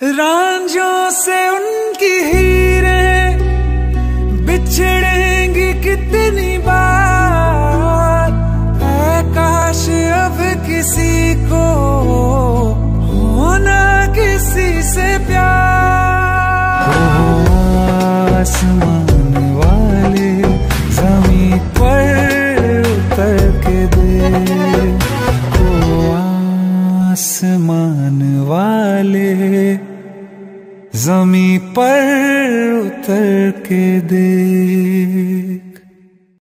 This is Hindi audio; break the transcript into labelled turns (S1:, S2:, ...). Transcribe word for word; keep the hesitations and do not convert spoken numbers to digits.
S1: रांझों से उनकी हीरें बिछड़ेंगी कितनी बार, है काश अब किसी को होना किसी से प्यार। आसमान वाले जमीन पर उतर के दे, ओ आसमान वाले ज़मीं पर उतर के दे।